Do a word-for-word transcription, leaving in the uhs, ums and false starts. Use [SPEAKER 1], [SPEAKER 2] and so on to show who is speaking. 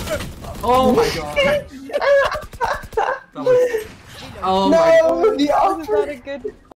[SPEAKER 1] Oh my god. That was... Oh
[SPEAKER 2] no,
[SPEAKER 1] my god.
[SPEAKER 2] the
[SPEAKER 3] This is
[SPEAKER 2] offer.
[SPEAKER 3] not a good